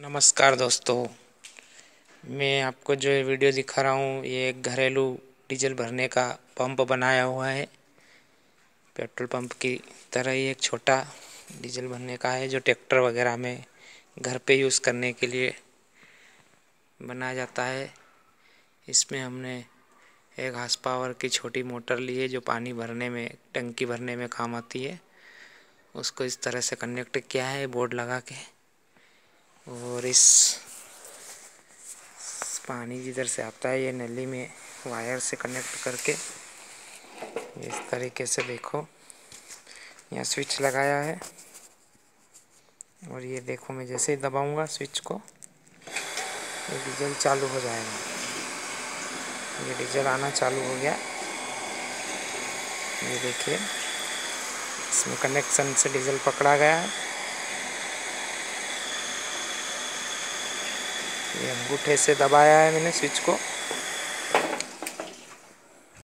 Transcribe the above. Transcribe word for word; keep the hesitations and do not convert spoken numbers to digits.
नमस्कार दोस्तों, मैं आपको जो ये वीडियो दिखा रहा हूँ ये एक घरेलू डीजल भरने का पंप बनाया हुआ है। पेट्रोल पंप की तरह ही एक छोटा डीजल भरने का है जो ट्रैक्टर वगैरह में घर पे यूज़ करने के लिए बनाया जाता है। इसमें हमने एक हार्स पावर की छोटी मोटर ली है जो पानी भरने में, टंकी भरने में काम आती है। उसको इस तरह से कनेक्ट किया है बोर्ड लगा के, और इस पानी जिधर से आता है ये नली में वायर से कनेक्ट करके इस तरीके से देखो यहाँ स्विच लगाया है। और ये देखो मैं जैसे ही दबाऊंगा स्विच को ये डीजल चालू हो जाएगा। ये डीजल आना चालू हो गया, ये देखिए इसमें कनेक्शन से डीजल पकड़ा गया है। ये अंगूठे से दबाया है मैंने स्विच को।